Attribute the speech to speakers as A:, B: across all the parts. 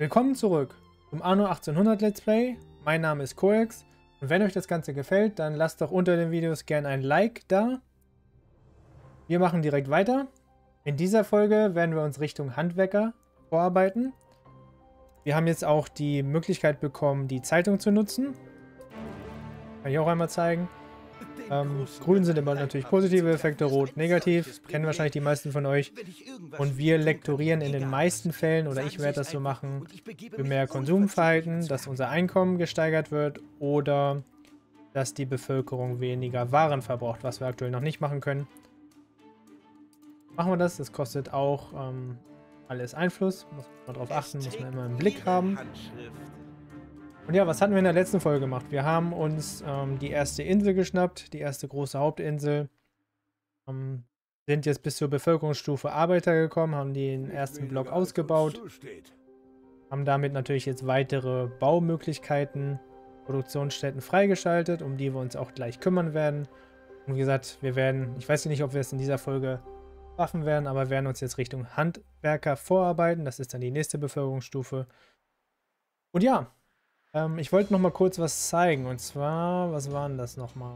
A: Willkommen zurück zum Anno 1800 Let's Play. Mein Name ist Coex und wenn euch das Ganze gefällt, dann lasst doch unter den Videos gerne ein Like da. Wir machen direkt weiter. In dieser Folge werden wir uns Richtung Handwerker vorarbeiten. Wir haben jetzt auch die Möglichkeit bekommen, die Zeitung zu nutzen. Kann ich auch einmal zeigen. Grün sind immer natürlich positive Effekte, rot negativ. Kennen wahrscheinlich die meisten von euch. Und wir lektorieren in den meisten Fällen, oder ich werde das so machen, für mehr Konsumverhalten, dass unser Einkommen gesteigert wird oder dass die Bevölkerung weniger Waren verbraucht, was wir aktuell noch nicht machen können. Machen wir das. Das kostet auch alles Einfluss. Muss man darauf achten, muss man immer im Blick haben. Und ja, was hatten wir in der letzten Folge gemacht? Wir haben uns die erste Insel geschnappt, die erste große Hauptinsel. Sind jetzt bis zur Bevölkerungsstufe Arbeiter gekommen, haben den ersten Block ausgebaut. Haben damit natürlich jetzt weitere Baumöglichkeiten, Produktionsstätten freigeschaltet, um die wir uns auch gleich kümmern werden. Und wie gesagt, wir werden, ich weiß nicht, ob wir es in dieser Folge schaffen werden, aber wir werden uns jetzt Richtung Handwerker vorarbeiten. Das ist dann die nächste Bevölkerungsstufe. Und ja, ich wollte noch mal kurz was zeigen. Und zwar, was war denn das nochmal?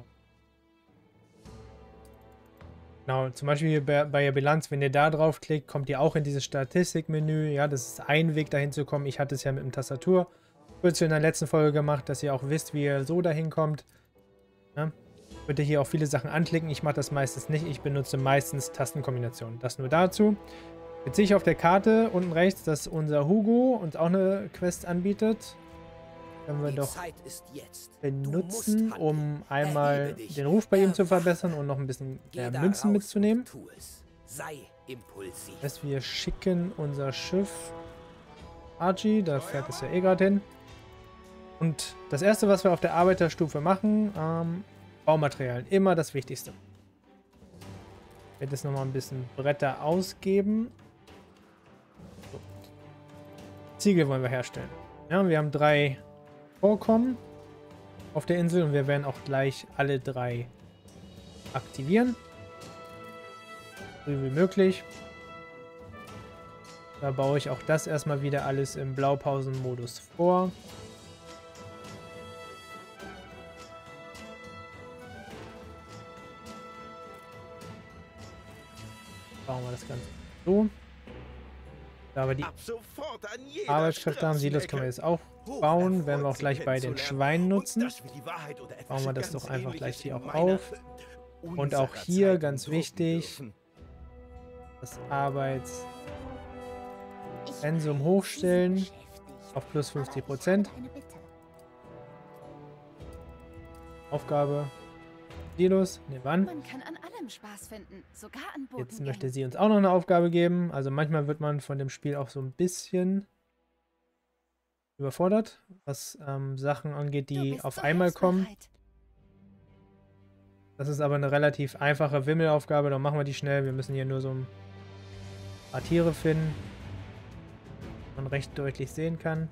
A: Genau, zum Beispiel hier bei der Bilanz, wenn ihr da draufklickt, kommt ihr auch in dieses Statistikmenü. Ja, das ist ein Weg dahin zu kommen. Ich hatte es ja mit dem Tastaturkürzel in der letzten Folge gemacht, dass ihr auch wisst, wie ihr so dahin kommt. Ja, könnt ihr hier auch viele Sachen anklicken. Ich mache das meistens nicht. Ich benutze meistens Tastenkombinationen. Das nur dazu. Jetzt sehe ich auf der Karte unten rechts, dass unser Hugo uns auch eine Quest anbietet. Können wir doch benutzen, um einmal den Ruf bei ihm zu verbessern und noch ein bisschen mehr Münzen mitzunehmen. Das heißt, wir schicken unser Schiff Archie, da fährt es ja eh gerade hin. Und das erste, was wir auf der Arbeiterstufe machen, Baumaterialien, immer das Wichtigste. Ich werde jetzt nochmal ein bisschen Bretter ausgeben. So. Ziegel wollen wir herstellen. Ja, wir haben 3 Vorkommen auf der Insel und wir werden auch gleich alle 3 aktivieren. So wie möglich. Da baue ich auch das erstmal wieder alles im Blaupausenmodus vor. Bauen wir das Ganze so. Da wir die Arbeitskräfte haben, Silos können wir jetzt auch bauen. Werden wir auch gleich bei den Schweinen nutzen. Bauen wir das doch einfach gleich hier auch auf. Und auch hier, ganz wichtig, das Arbeitspensum hochstellen auf plus 50%. Aufgabe. Silos, nehmen wir an.
B: Man kann an allem Spaß finden, sogar an Boden.
A: Jetzt möchte sie uns auch noch eine Aufgabe geben. Also manchmal wird man von dem Spiel auch so ein bisschen überfordert, was Sachen angeht, die auf einmal kommen. Das ist aber eine relativ einfache Wimmelaufgabe, dann machen wir die schnell. Wir müssen hier nur so ein paar Tiere finden, die man recht deutlich sehen kann.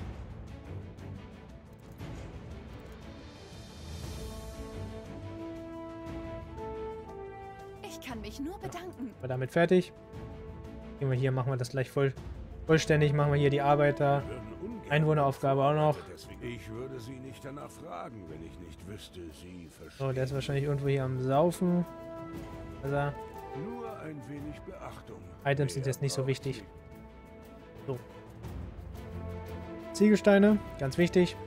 B: Ich kann mich nur bedanken.
A: Wir damit fertig. Gehen wir hier, machen wir das gleich vollständig, machen wir hier die Arbeiter. Einwohneraufgabe auch noch.
C: Ich würde Sie nicht danach fragen, wenn ich nicht wüsste, Sie verstehen.
A: So, der ist wahrscheinlich irgendwo hier am Saufen. Also,
C: Nur ein wenig Beachtung.
A: Items sind jetzt nicht so wichtig. So. Ziegelsteine, ganz wichtig.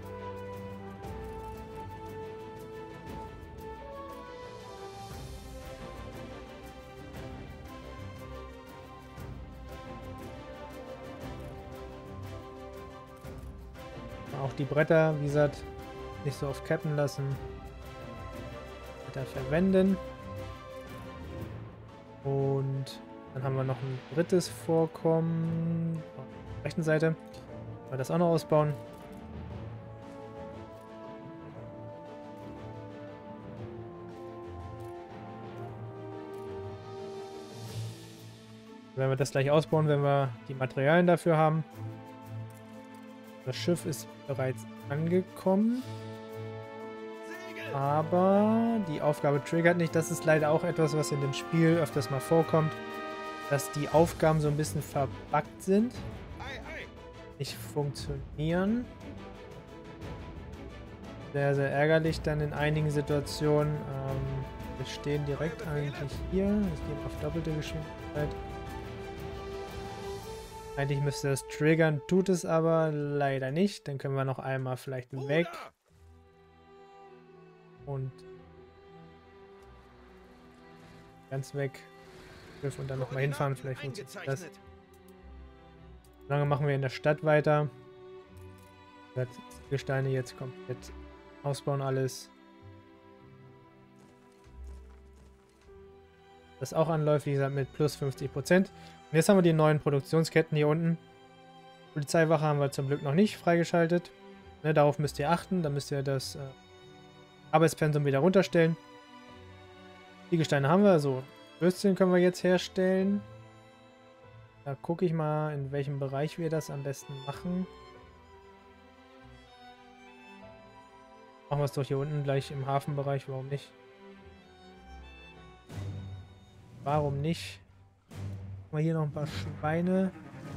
A: Auch die Bretter, wie gesagt, nicht so oft cappen lassen. Bretter verwenden. Und dann haben wir noch ein drittes Vorkommen. Auf der rechten Seite. Wollen wir das auch noch ausbauen. Wenn wir das gleich ausbauen, wenn wir die Materialien dafür haben. Das Schiff ist bereits angekommen. Aber die Aufgabe triggert nicht. Das ist leider auch etwas, was in dem Spiel öfters mal vorkommt. Dass die Aufgaben so ein bisschen verbuggt sind. nicht funktionieren. Sehr, sehr ärgerlich dann in einigen Situationen. Wir stehen direkt eigentlich hier. Ich gehe auf doppelte Geschwindigkeit. Eigentlich müsste das triggern, tut es aber leider nicht. Dann können wir noch einmal vielleicht weg. Und ganz weg. Und dann nochmal hinfahren. Vielleicht funktioniert das. Solange machen wir in der Stadt weiter. Gesteine jetzt komplett ausbauen alles. Das auch anläuft, wie gesagt, mit plus 50%. Und jetzt haben wir die neuen Produktionsketten hier unten. Polizeiwache haben wir zum Glück noch nicht freigeschaltet. Ne, darauf müsst ihr achten. Da müsst ihr das Arbeitspensum wieder runterstellen. Die Gesteine haben wir. Also Würstchen können wir jetzt herstellen. Da gucke ich mal, in welchem Bereich wir das am besten machen. Machen wir es doch hier unten gleich im Hafenbereich. Warum nicht? Warum nicht? Haben wir hier noch ein paar Schweine.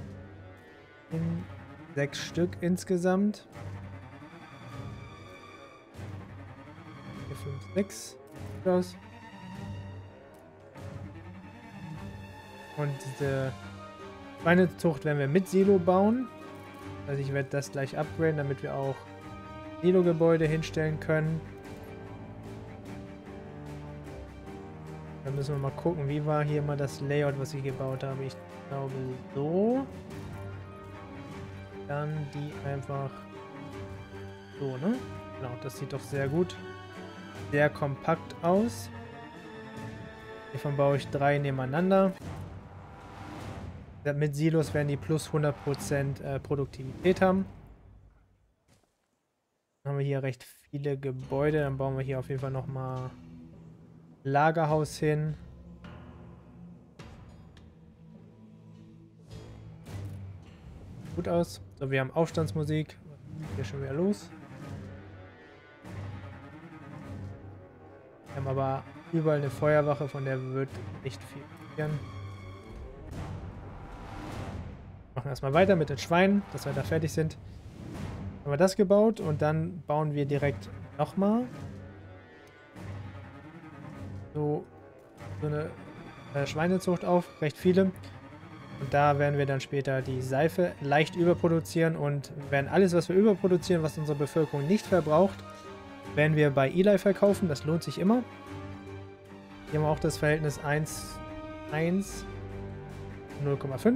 A: 6 Stück insgesamt. 4, 5, 6. Aus. Und diese Schweinezucht werden wir mit Silo bauen. Also ich werde das gleich upgraden, damit wir auch Silo-Gebäude hinstellen können. Dann müssen wir mal gucken, wie war hier mal das Layout, was ich gebaut habe. Ich glaube so. Dann die einfach so, ne? Genau, das sieht doch sehr gut. Sehr kompakt aus. Hiervon baue ich 3 nebeneinander. Mit Silos werden die plus 100% Produktivität haben. Dann haben wir hier recht viele Gebäude. Dann bauen wir hier auf jeden Fall nochmal Lagerhaus hin. Gut aus. So, wir haben Aufstandsmusik. Hier schon wieder los. Wir haben aber überall eine Feuerwache, von der wird nicht viel passieren. Machen erstmal weiter mit den Schweinen, dass wir da fertig sind. Haben wir das gebaut und dann bauen wir direkt nochmal so eine Schweinezucht auf, recht viele. Und da werden wir dann später die Seife leicht überproduzieren und werden alles, was wir überproduzieren, was unsere Bevölkerung nicht verbraucht, werden wir bei Eli verkaufen. Das lohnt sich immer. Hier haben wir auch das Verhältnis 1, 1, 0,5.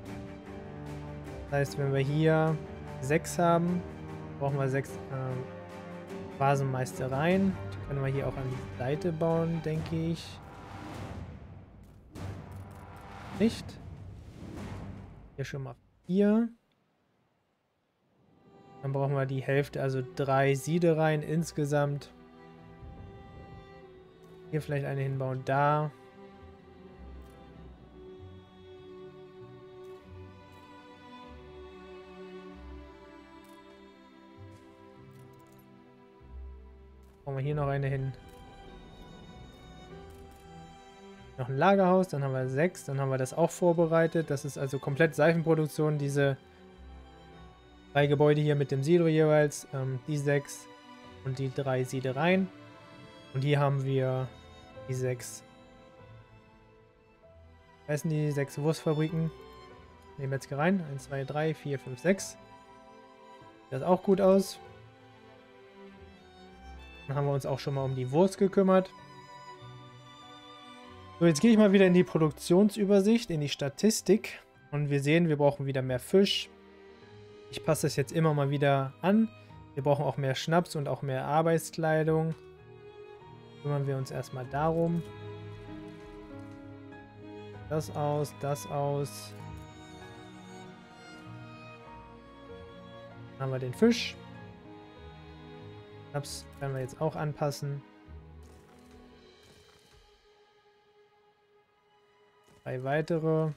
A: Das heißt, wenn wir hier 6 haben, brauchen wir 6 Vasenmeistereien. Die können wir hier auch an die Seite bauen, denke ich. Nicht. Hier schon mal 4. Dann brauchen wir die Hälfte, also 3 Siedereien insgesamt. Hier vielleicht eine hinbauen, da. Brauchen wir hier noch eine hin. Noch ein Lagerhaus, dann haben wir 6, dann haben wir das auch vorbereitet. Das ist also komplett Seifenproduktion, diese 3 Gebäude hier mit dem Silo jeweils, die 6 und die 3 Siedereien. Und hier haben wir die 6. Was sind die 6 Wurstfabriken? Nehmen wir jetzt hier rein. 1, 2, 3, 4, 5, 6. Sieht das auch gut aus. Dann haben wir uns auch schon mal um die Wurst gekümmert. So, jetzt gehe ich mal wieder in die Produktionsübersicht, in die Statistik. Und wir sehen, wir brauchen wieder mehr Fisch. Ich passe das jetzt immer mal wieder an. Wir brauchen auch mehr Schnaps und auch mehr Arbeitskleidung. Kümmern wir uns erstmal darum. Das aus, das aus. Dann haben wir den Fisch. Schnaps werden wir jetzt auch anpassen. 3 weitere.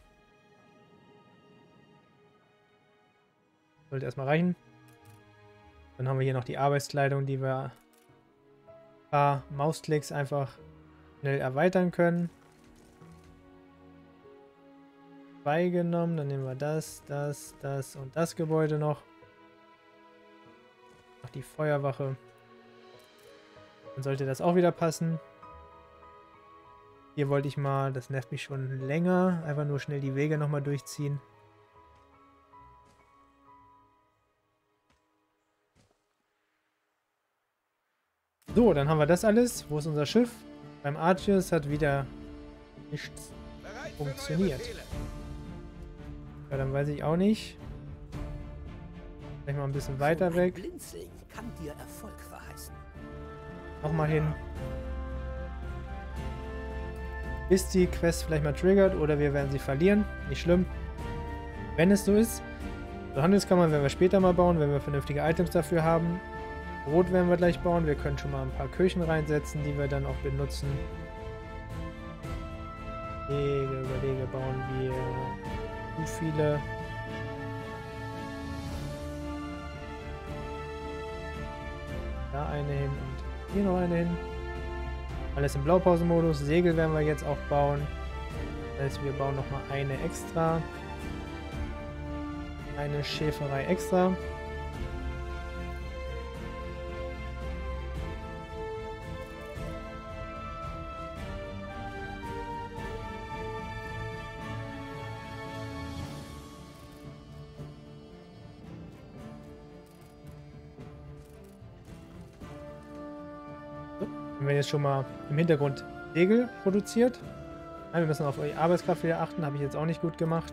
A: Sollte erstmal reichen. Dann haben wir hier noch die Arbeitskleidung, die wir ein paar Mausklicks einfach schnell erweitern können. 2 genommen. Dann nehmen wir das und das Gebäude noch. Noch die Feuerwache. Dann sollte das auch wieder passen. Hier wollte ich mal, das nervt mich schon länger, einfach nur schnell die Wege nochmal durchziehen. So, dann haben wir das alles. Wo ist unser Schiff? Beim Arceus hat wieder nichts funktioniert. Ja, dann weiß ich auch nicht. Vielleicht mal ein bisschen weiter weg.
D: Kann dir Erfolg verheißen.
A: Nochmal hin. Bis die Quest vielleicht mal triggert oder wir werden sie verlieren. Nicht schlimm. Wenn es so ist. So, Handelskammer werden wir später mal bauen, wenn wir vernünftige Items dafür haben. Brot werden wir gleich bauen. Wir können schon mal ein paar Kirchen reinsetzen, die wir dann auch benutzen. Überlege, bauen wir zu viele. Da eine hin und hier noch eine hin. Alles im Blaupausenmodus. Segel werden wir jetzt auch bauen. Das heißt, wir bauen nochmal eine extra. Eine Schäferei extra. Wenn wir jetzt schon mal im Hintergrund Segel produziert. Wir müssen auf die Arbeitskraft wieder achten, habe ich jetzt auch nicht gut gemacht.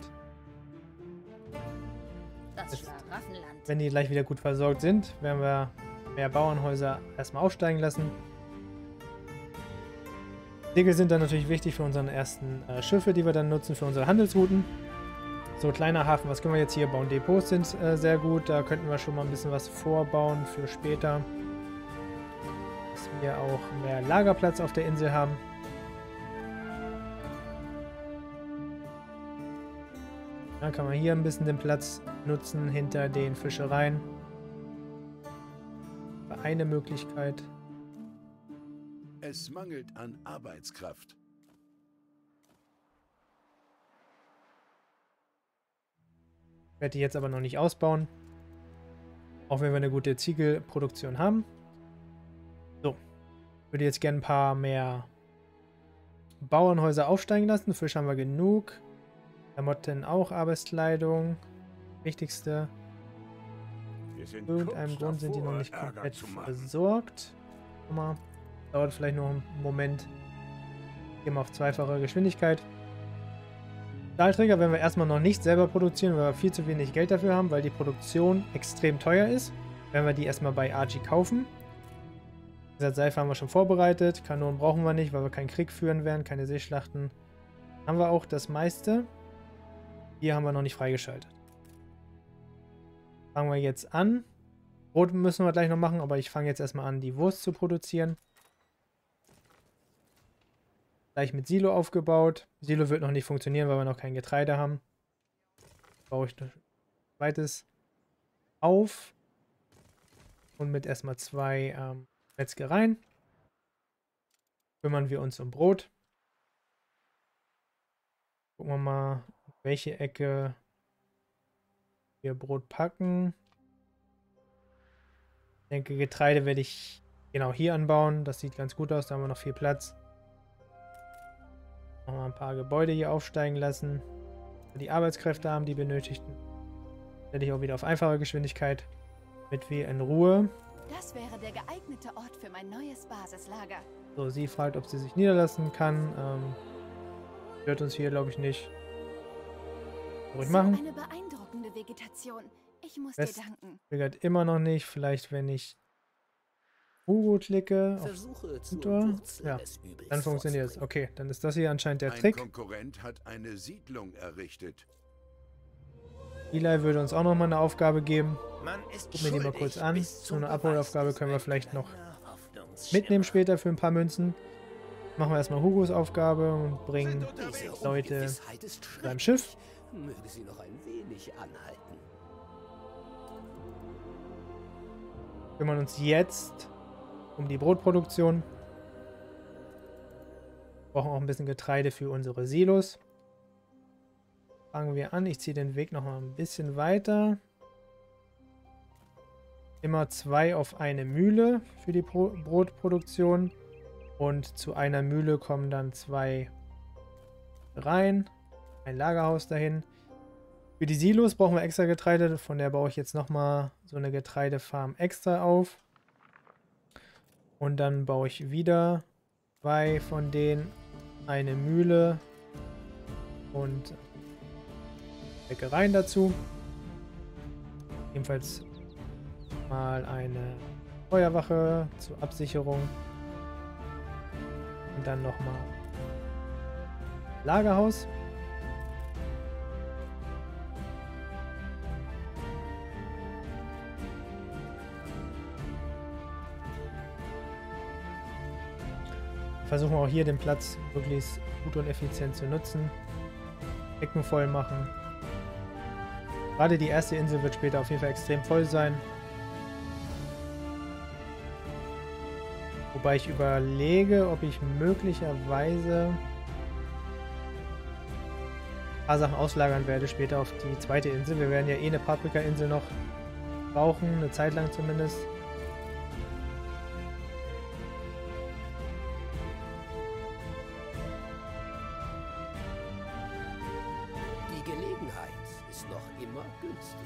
B: Das Schlaraffenland.
A: Wenn die gleich wieder gut versorgt sind, werden wir mehr Bauernhäuser erstmal aufsteigen lassen. Segel sind dann natürlich wichtig für unsere ersten Schiffe, die wir dann nutzen für unsere Handelsrouten. So, kleiner Hafen, was können wir jetzt hier bauen? Depots sind sehr gut, da könnten wir schon mal ein bisschen was vorbauen für später. Dass wir auch mehr Lagerplatz auf der Insel haben. Dann kann man hier ein bisschen den Platz nutzen hinter den Fischereien. Eine Möglichkeit.
C: Es mangelt an Arbeitskraft.
A: Ich werde die jetzt aber noch nicht ausbauen. Auch wenn wir eine gute Ziegelproduktion haben. So. Ich würde jetzt gerne ein paar mehr Bauernhäuser aufsteigen lassen. Fisch haben wir genug. Klamotten auch, Arbeitskleidung. Wichtigste. Aus irgendeinem Grund sind die noch nicht komplett versorgt. Mal. Dauert vielleicht noch einen Moment. Gehen wir auf zweifache Geschwindigkeit. Stahlträger werden wir erstmal noch nicht selber produzieren, weil wir viel zu wenig Geld dafür haben, weil die Produktion extrem teuer ist. Werden wir die erstmal bei Archie kaufen. Wie gesagt, Seife haben wir schon vorbereitet. Kanonen brauchen wir nicht, weil wir keinen Krieg führen werden, keine Seeschlachten. Haben wir auch das meiste. Hier haben wir noch nicht freigeschaltet. Fangen wir jetzt an. Brot müssen wir gleich noch machen, aber ich fange jetzt erstmal an, die Wurst zu produzieren. Gleich mit Silo aufgebaut. Silo wird noch nicht funktionieren, weil wir noch kein Getreide haben. Baue ich ein zweites auf. Und mit erstmal 2 Metzgereien kümmern wir uns um Brot. Gucken wir mal, welche Ecke wir Brot packen. Ich denke, Getreide werde ich genau hier anbauen. Das sieht ganz gut aus, da haben wir noch viel Platz. Nochmal ein paar Gebäude hier aufsteigen lassen. Die Arbeitskräfte haben, die benötigten. Stelle ich auch wieder auf einfache Geschwindigkeit. Damit wir in Ruhe.
B: Das wäre der geeignete Ort für mein neues Basislager.
A: So, sie fragt, ob sie sich niederlassen kann. Stört uns hier, glaube ich, nicht. Ruhig machen.
B: Eine beeindruckende Vegetation. Ich muss
A: West
B: dir danken.
A: triggert immer noch nicht. Vielleicht, wenn ich Hugo klicke. Ja, dann funktioniert es. Okay, dann ist das hier anscheinend der Trick.
C: Ein Konkurrent hat eine Siedlung errichtet.
A: Eli würde uns auch noch mal eine Aufgabe geben. Gucken wir die mal kurz an. So eine Abholaufgabe können wir vielleicht noch mitnehmen später für ein paar Münzen. Machen wir erstmal Hugos Aufgabe und bringen Leute zu seinem Schiff.
D: Möge sie noch ein wenig anhalten.
A: Kümmern uns jetzt um die Brotproduktion. Brauchen auch ein bisschen Getreide für unsere Silos. fangen wir an. Ich ziehe den Weg noch mal ein bisschen weiter. Immer 2 auf eine Mühle für die Brotproduktion. Und zu einer Mühle kommen dann 2 rein. Ein Lagerhaus dahin. Für die Silos brauchen wir extra Getreide. Von der baue ich jetzt nochmal so eine Getreidefarm extra auf. Und dann baue ich wieder 2 von denen. Eine Mühle. Und Bäckereien dazu. Ebenfalls mal eine Feuerwache zur Absicherung. Und dann nochmal Lagerhaus. Versuchen wir auch hier den Platz möglichst gut und effizient zu nutzen. Ecken voll machen. Gerade die erste Insel wird später auf jeden Fall extrem voll sein. Wobei ich überlege, ob ich möglicherweise ein paar Sachen auslagern werde später auf die zweite Insel. Wir werden ja eh eine Paprika-Insel noch brauchen, eine Zeit lang zumindest.
D: Die Gelegenheit ist noch immer günstig.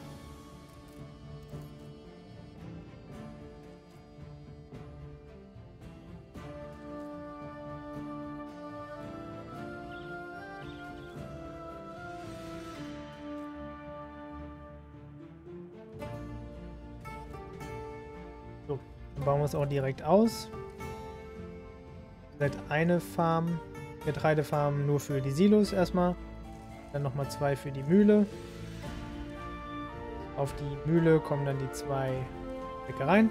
A: So, dann bauen wir es auch direkt aus. Vielleicht eine Farm, Getreidefarm nur für die Silos erstmal. Dann nochmal 2 für die Mühle. Auf die Mühle kommen dann die 2 Bäckereien.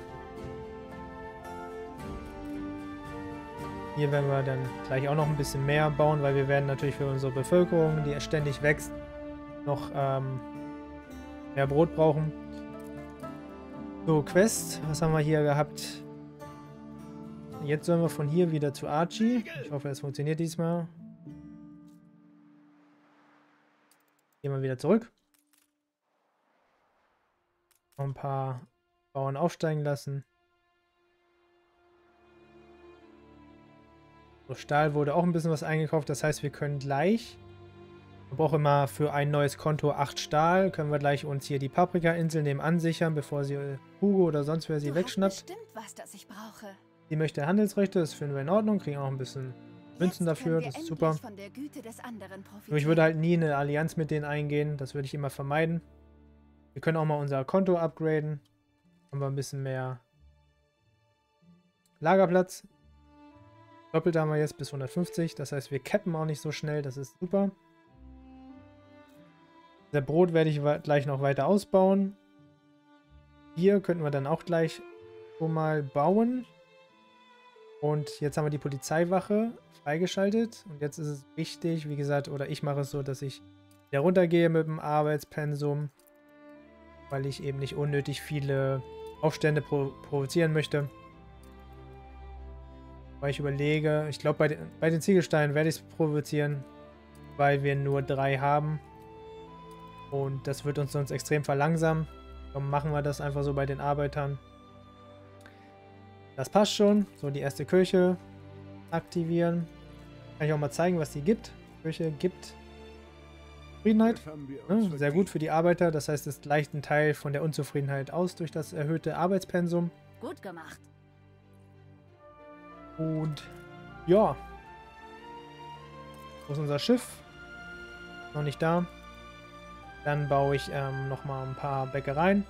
A: Hier werden wir dann gleich auch noch ein bisschen mehr bauen, weil wir werden natürlich für unsere Bevölkerung, die ständig wächst, noch mehr Brot brauchen. So, Quest, was haben wir hier gehabt? Jetzt sollen wir von hier wieder zu Archie. Ich hoffe, es funktioniert diesmal. Gehen wir wieder zurück. Noch ein paar Bauern aufsteigen lassen. So, Stahl wurde auch ein bisschen was eingekauft. Das heißt, wir können gleich... Wir brauchen immer für ein neues Konto 8 Stahl. Können wir gleich uns hier die Paprika-Insel nebenan sichern, bevor sie Hugo oder sonst wer sie wegschnappt.
B: Bestimmt was, das ich brauche.
A: Sie möchte Handelsrechte, das finden wir in Ordnung. Kriegen auch ein bisschen Münzen dafür, das ist super.
B: Von der Güte des anderen
A: Nur ich würde halt nie eine Allianz mit denen eingehen. Das würde ich immer vermeiden. Wir können auch mal unser Konto upgraden. Haben wir ein bisschen mehr Lagerplatz. Doppelt haben wir jetzt bis 150. Das heißt, wir cappen auch nicht so schnell. Das ist super. Das Brot werde ich gleich noch weiter ausbauen. Hier könnten wir dann auch gleich schon mal bauen. Und jetzt haben wir die Polizeiwache freigeschaltet. Und jetzt ist es wichtig, wie gesagt, oder ich mache es so, dass ich wieder runtergehe mit dem Arbeitspensum. Weil ich eben nicht unnötig viele Aufstände provozieren möchte. Weil ich überlege, ich glaube bei den Ziegelsteinen werde ich es provozieren, weil wir nur 3 haben. Und das wird uns sonst extrem verlangsamen. Dann machen wir das einfach so bei den Arbeitern. Das passt schon. So, die erste Kirche aktivieren. Kann ich auch mal zeigen, was die gibt. Die Kirche gibt Zufriedenheit. Ja, sehr gut für die Arbeiter. Das heißt, es gleicht einen Teil von der Unzufriedenheit aus durch das erhöhte Arbeitspensum.
B: Gut gemacht.
A: Und ja. Wo ist unser Schiff? Noch nicht da. Dann baue ich nochmal ein paar Bäckereien.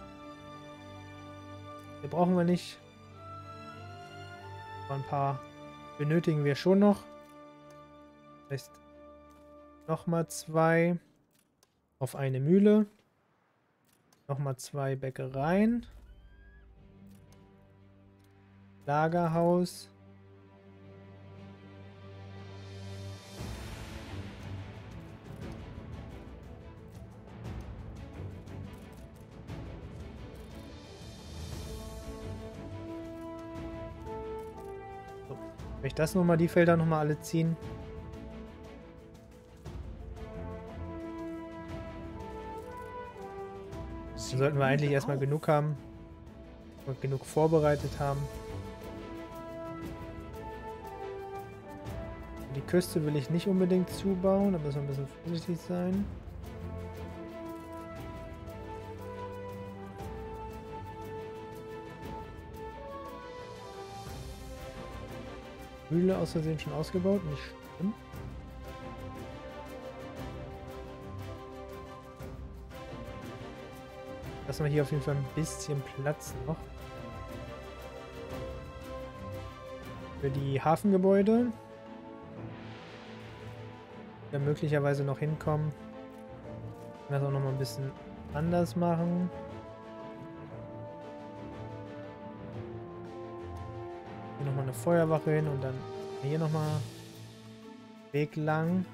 A: Hier brauchen wir nicht. Aber ein paar benötigen wir schon noch. Das heißt, nochmal 2 auf eine Mühle. Nochmal 2 Bäckereien. Lagerhaus. Wenn ich das nochmal, die Felder nochmal alle ziehen. sollten wir eigentlich erstmal genug haben und genug vorbereitet haben. Die Küste will ich nicht unbedingt zubauen, da müssen wir ein bisschen vorsichtig sein. Mühle aus Versehen schon ausgebaut, nicht schlimm. Lassen wir hier auf jeden Fall ein bisschen Platz noch. Für die Hafengebäude. Da möglicherweise noch hinkommen. Kann das auch noch mal ein bisschen anders machen. Hier nochmal eine Feuerwache hin und dann hier nochmal Weg lang.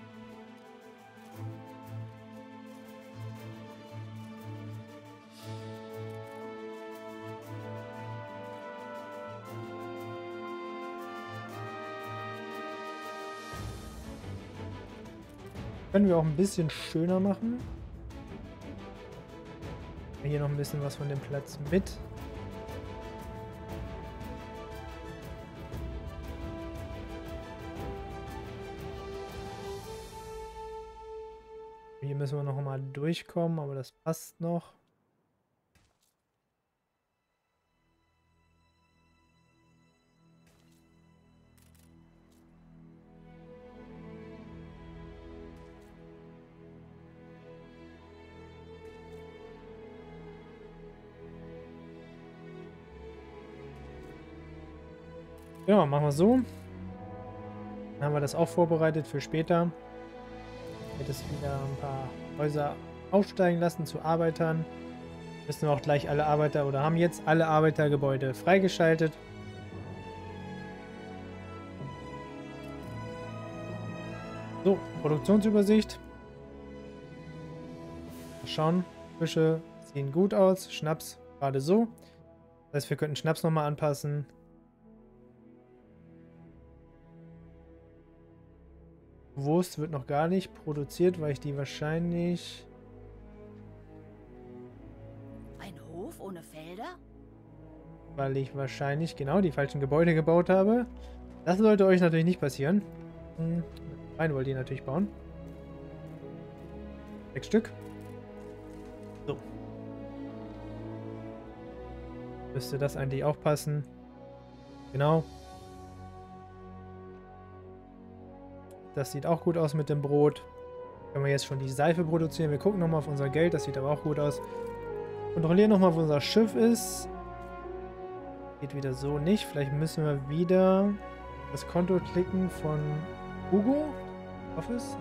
A: Können wir auch ein bisschen schöner machen. Hier noch ein bisschen was von dem Platz mit. Hier müssen wir noch mal durchkommen, aber das passt noch. Ja, machen wir so. Dann haben wir das auch vorbereitet für später. Wird es wieder ein paar Häuser aufsteigen lassen zu Arbeitern. Müssen wir auch gleich alle Arbeiter oder haben jetzt alle Arbeitergebäude freigeschaltet. So, Produktionsübersicht. Mal schauen. Fische sehen gut aus. Schnaps gerade so. Das heißt, wir könnten Schnaps nochmal anpassen. Wurst wird noch gar nicht produziert, weil ich die wahrscheinlich...
B: Ein Hof ohne Felder?
A: Weil ich wahrscheinlich genau die falschen Gebäude gebaut habe. Das sollte euch natürlich nicht passieren. Rein wollt ihr natürlich bauen. 6 Stück. So. Müsste das eigentlich auch passen. Genau. Das sieht auch gut aus mit dem Brot. Können wir jetzt schon die Seife produzieren. Wir gucken nochmal auf unser Geld. Das sieht aber auch gut aus. Kontrollieren nochmal, wo unser Schiff ist. Geht wieder so nicht. Vielleicht müssen wir wieder das Konto klicken von Hugo. Office.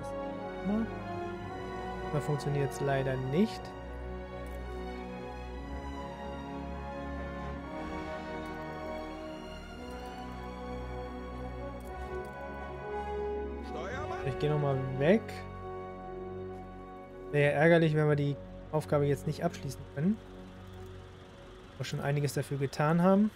A: Da funktioniert es leider nicht. Ich gehe nochmal weg. Wäre ja ärgerlich, wenn wir die Aufgabe jetzt nicht abschließen können. Wir schon einiges dafür getan haben.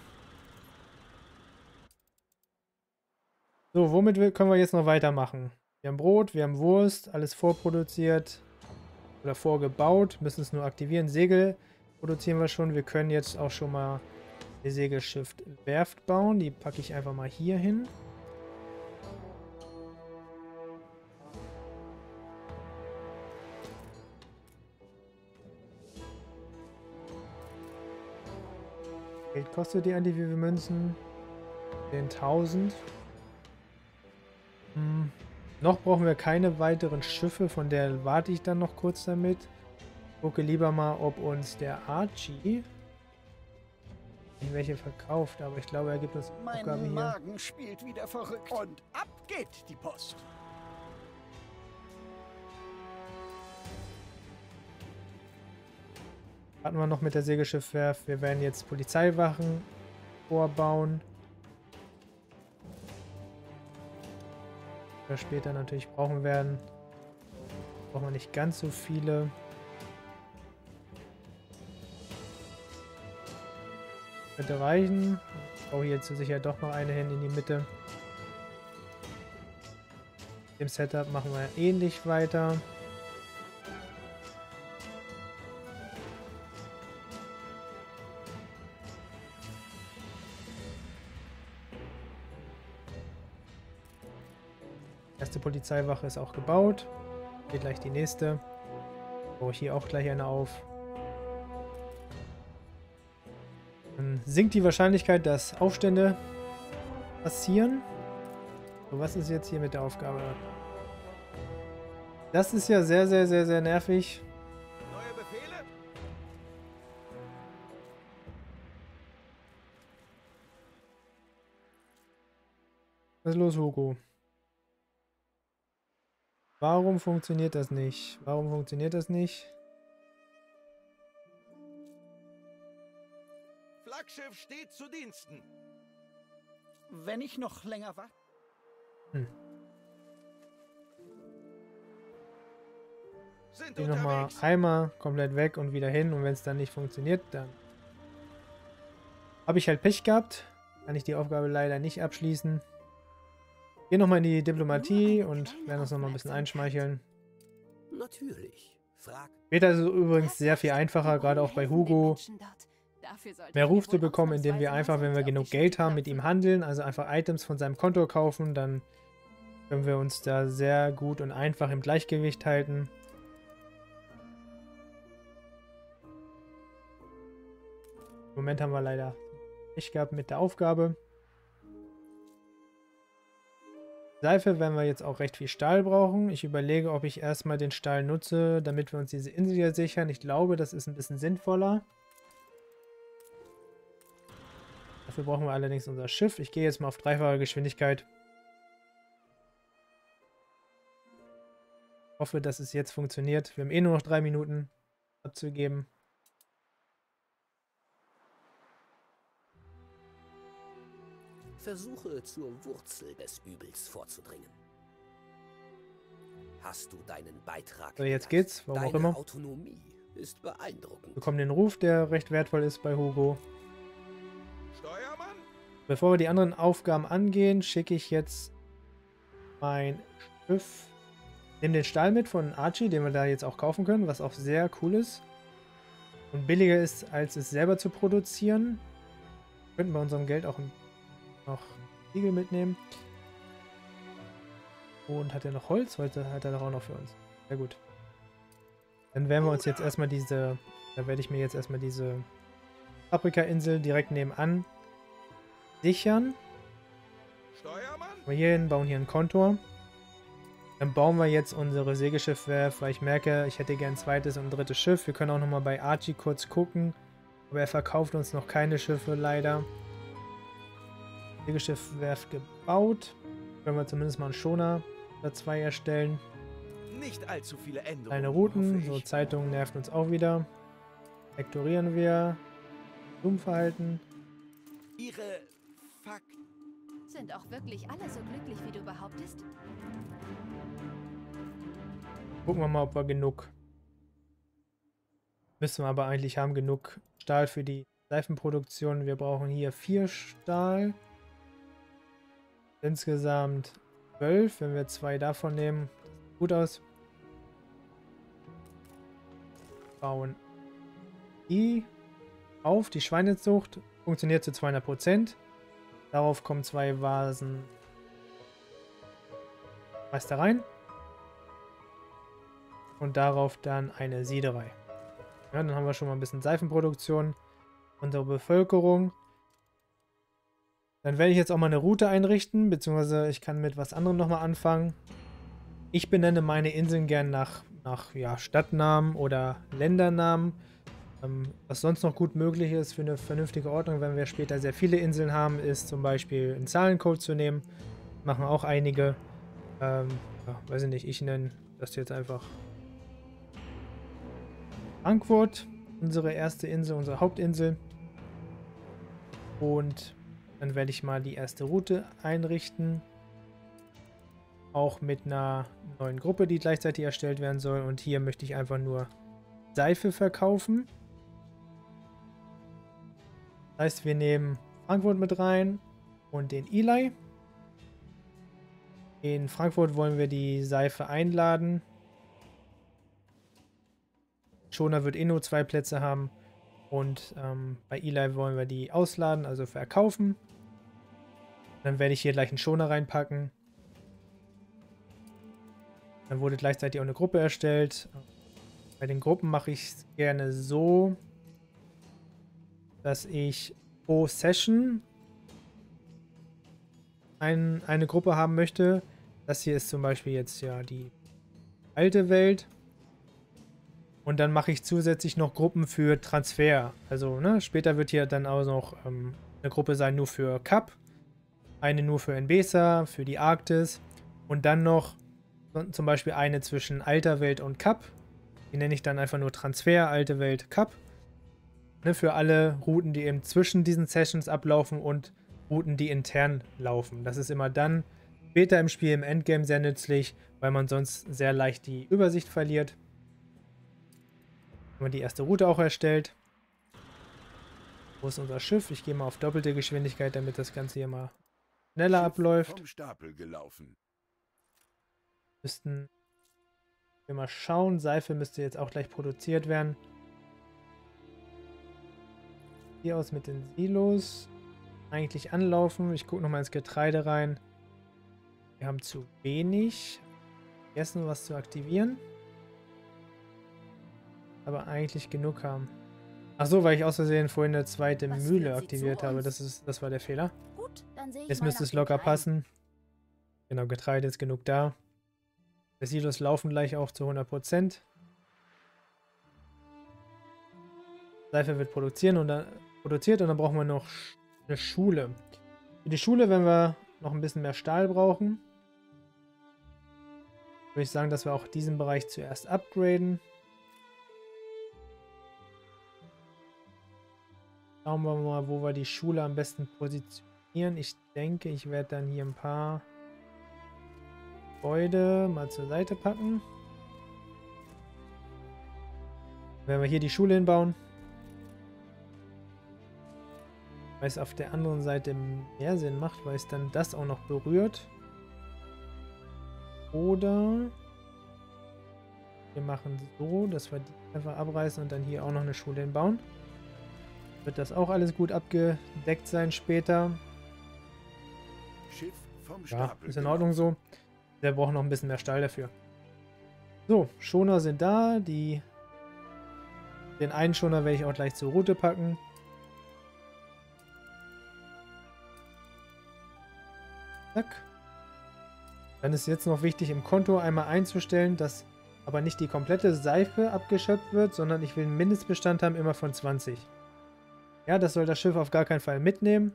A: So, womit können wir jetzt noch weitermachen? Wir haben Brot, wir haben Wurst, alles vorproduziert oder vorgebaut. Müssen es nur aktivieren. Segel produzieren wir schon. Wir können jetzt auch schon mal eine Segelschiff-Werft bauen. Die packe ich einfach mal hier hin. Geld kostet die eigentlich, wie viele Münzen? 10.000. Noch brauchen wir keine weiteren Schiffe, von der warte ich dann noch kurz damit. Gucke lieber mal, ob uns der Archie welche verkauft, aber ich glaube, er gibt uns Aufgabe hier.
D: Mein Magen spielt wieder verrückt. Und ab geht die Post.
A: Warten wir noch mit der Segelschiffwerft. Wir werden jetzt Polizeiwachen vorbauen. Wir später natürlich brauchen werden. Brauchen wir nicht ganz so viele. Könnte reichen. Ich baue hier zur Sicherheit doch noch eine hin in die Mitte. Im Setup machen wir ähnlich weiter. Erste Polizeiwache ist auch gebaut. Geht gleich die nächste. Baue ich hier auch gleich eine auf. Dann sinkt die Wahrscheinlichkeit, dass Aufstände passieren. So, was ist jetzt hier mit der Aufgabe? Das ist ja sehr, sehr, sehr, sehr nervig.
C: Neue Befehle?
A: Was ist los, Hugo? Warum funktioniert das nicht? Warum funktioniert das nicht?
C: Flaggschiff steht zu Diensten.
D: Wenn ich noch länger warte.
C: Sind
A: Geh nochmal
C: unterwegs.
A: einmal komplett weg und wieder hin. Und wenn es dann nicht funktioniert, dann habe ich halt Pech gehabt. Kann ich die Aufgabe leider nicht abschließen. Geh nochmal in die Diplomatie und werden uns nochmal ein bisschen einschmeicheln.
D: Natürlich. Frag.
A: Später ist es übrigens sehr viel einfacher, gerade auch bei Hugo, mehr Ruf zu bekommen, indem wir einfach, wenn wir genug Geld haben, mit ihm handeln, also einfach Items von seinem Konto kaufen, dann können wir uns da sehr gut und einfach im Gleichgewicht halten. Im Moment haben wir leider Pech gehabt mit der Aufgabe. Seife werden wir jetzt auch recht viel Stahl brauchen. Ich überlege, ob ich erstmal den Stahl nutze, damit wir uns diese Insel hier sichern. Ich glaube, das ist ein bisschen sinnvoller. Dafür brauchen wir allerdings unser Schiff. Ich gehe jetzt mal auf dreifache Geschwindigkeit. Ich hoffe, dass es jetzt funktioniert. Wir haben eh nur noch 3 Minuten abzugeben.
D: Versuche zur Wurzel des Übels vorzudringen. Hast du deinen Beitrag?
A: So, jetzt geht's, warum auch
D: Deine
A: immer.
D: Autonomie ist beeindruckend.
A: Wir bekommen den Ruf, der recht wertvoll ist bei Hugo.
C: Steuermann?
A: Bevor wir die anderen Aufgaben angehen, schicke ich jetzt mein Schiff. Nehme den Stahl mit von Archie, den wir da jetzt auch kaufen können, was auch sehr cool ist. Und billiger ist, als es selber zu produzieren. Wir könnten bei unserem Geld auch noch Ziegel mitnehmen. Und hat er noch Holz? Heute hat er doch auch noch für uns. Sehr gut. Dann werden wir uns jetzt erstmal diese, da werde ich mir jetzt erstmal diese Paprika-Insel direkt nebenan sichern.
C: Steuermann?
A: Wir hier hin, bauen hier ein Kontor. Dann bauen wir jetzt unsere Segelschiffwerft, weil ich merke, ich hätte gern ein zweites und ein drittes Schiff. Wir können auch nochmal bei Archie kurz gucken. Aber er verkauft uns noch keine Schiffe, leider. Segelschiffwerft gebaut. Können wir zumindest mal einen Schoner oder 2 erstellen.
C: Nicht allzu viele Änderungen.
A: Kleine Routen,
C: hoffe
A: so
C: ich.
A: Zeitungen nerven uns auch wieder. Vektorieren wir. Zoom-Verhalten.
C: Ihre Fuck.
B: Sind auch wirklich alle so glücklich, wie du behauptest?
A: Gucken wir mal, ob wir genug. Müssen wir aber eigentlich haben, genug Stahl für die Seifenproduktion. Wir brauchen hier 4 Stahl. Insgesamt 12, wenn wir 2 davon nehmen. Das sieht gut aus. Bauen die auf. Die Schweinezucht funktioniert zu 200%. Darauf kommen 2 Vasen Meistereien. Und darauf dann eine Siederei. Ja, dann haben wir schon mal ein bisschen Seifenproduktion. Unsere Bevölkerung. Dann werde ich jetzt auch mal eine Route einrichten, beziehungsweise ich kann mit was anderem nochmal anfangen. Ich benenne meine Inseln gern nach ja, Stadtnamen oder Ländernamen. Was sonst noch gut möglich ist für eine vernünftige Ordnung, wenn wir später sehr viele Inseln haben, ist zum Beispiel einen Zahlencode zu nehmen. Machen auch einige. Ja, weiß ich nicht, ich nenne das jetzt einfach Frankfurt, unsere erste Insel, unsere Hauptinsel. Und dann werde ich mal die erste Route einrichten. Auch mit einer neuen Gruppe, die gleichzeitig erstellt werden soll. Und hier möchte ich einfach nur Seife verkaufen. Das heißt, wir nehmen Frankfurt mit rein und den Eli. In Frankfurt wollen wir die Seife einladen. Schoner wird eh nur 2 Plätze haben. Und bei Eli wollen wir die ausladen, also verkaufen. Dann werde ich hier gleich einen Schoner reinpacken. Dann wurde gleichzeitig auch eine Gruppe erstellt. Bei den Gruppen mache ich es gerne so, dass ich pro Session eine Gruppe haben möchte. Das hier ist zum Beispiel jetzt ja die alte Welt. Und dann mache ich zusätzlich noch Gruppen für Transfer. Also ne, später wird hier dann auch noch eine Gruppe sein nur für Cup, eine nur für NBESA, für die Arktis und dann noch zum Beispiel eine zwischen alter Welt und Cup. Die nenne ich dann einfach nur Transfer, alte Welt, Cup. Ne, für alle Routen, die eben zwischen diesen Sessions ablaufen und Routen, die intern laufen. Das ist immer dann später im Spiel, im Endgame sehr nützlich, weil man sonst sehr leicht die Übersicht verliert. Haben wir die erste Route auch erstellt. Wo ist unser Schiff? Ich gehe mal auf doppelte Geschwindigkeit, damit das Ganze hier mal schneller abläuft.
C: Vom Stapel gelaufen.
A: Müssten wir mal schauen. Seife müsste jetzt auch gleich produziert werden. Hier aus mit den Silos. Eigentlich anlaufen. Ich gucke nochmal ins Getreide rein. Wir haben zu wenig. Vergessen, was zu aktivieren. Aber eigentlich genug haben. Ach so, weil ich aus Versehen vorhin eine zweite Mühle aktiviert habe. Das war der Fehler.
B: Gut, dann sehe ich
A: Jetzt
B: mal
A: müsste
B: nach
A: es locker
B: Getreide.
A: passen. Genau, Getreide ist genug da. Die Silos laufen gleich auch zu 100%. Seife wird produziert und dann brauchen wir noch eine Schule. Für die Schule, wenn wir noch ein bisschen mehr Stahl brauchen, würde ich sagen, dass wir auch diesen Bereich zuerst upgraden. Schauen wir mal, wo wir die Schule am besten positionieren. Ich denke, ich werde dann hier ein paar Gebäude mal zur Seite packen. Wenn wir hier die Schule hinbauen, weil es auf der anderen Seite mehr Sinn macht, weil es dann das auch noch berührt. Oder wir machen so, dass wir die einfach abreißen und dann hier auch noch eine Schule hinbauen. Wird das auch alles gut abgedeckt sein später.
C: Schiff vom
A: Ja,
C: Stapel
A: ist in Ordnung so. Der braucht noch ein bisschen mehr Stahl dafür. So, Schoner sind da. Den einen Schoner werde ich auch gleich zur Route packen. Zack. Dann ist jetzt noch wichtig, im Konto einmal einzustellen, dass aber nicht die komplette Seife abgeschöpft wird, sondern ich will einen Mindestbestand haben, immer von 20. Ja, das soll das Schiff auf gar keinen Fall mitnehmen.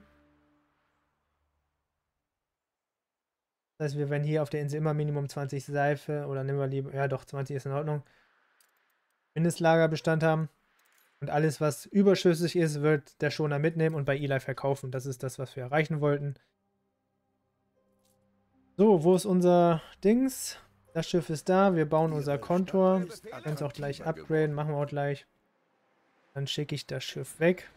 A: Das heißt, wir werden hier auf der Insel immer Minimum 20 Seife oder nehmen wir lieber, ja doch, 20 ist in Ordnung, Mindestlagerbestand haben. Und alles, was überschüssig ist, wird der Schoner mitnehmen und bei Eli verkaufen. Das ist das, was wir erreichen wollten. So, wo ist unser Dings? Das Schiff ist da. Wir bauen unser Kontor. Wir können es auch gleich upgraden. Machen wir auch gleich. Dann schicke ich das Schiff weg.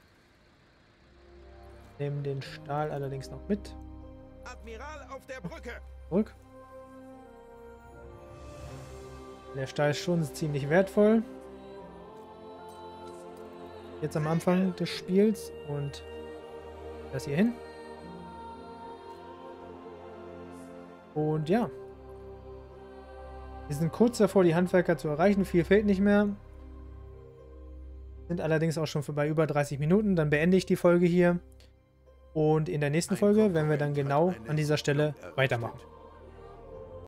A: Nehmen den Stahl allerdings noch mit.
C: Admiral auf der Brücke.
A: Zurück. Der Stahl ist schon ziemlich wertvoll. Jetzt am Anfang des Spiels. Und das hier hin. Und ja. Wir sind kurz davor, die Handwerker zu erreichen. Viel fehlt nicht mehr. Sind allerdings auch schon bei über 30 Minuten. Dann beende ich die Folge hier. Und in der nächsten Folge werden wir dann genau an dieser Stelle weitermachen.